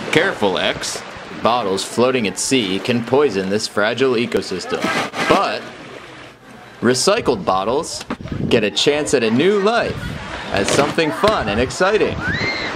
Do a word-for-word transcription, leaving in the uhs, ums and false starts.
Careful, X. Bottles floating at sea can poison this fragile ecosystem. But recycled bottles get a chance at a new life as something fun and exciting.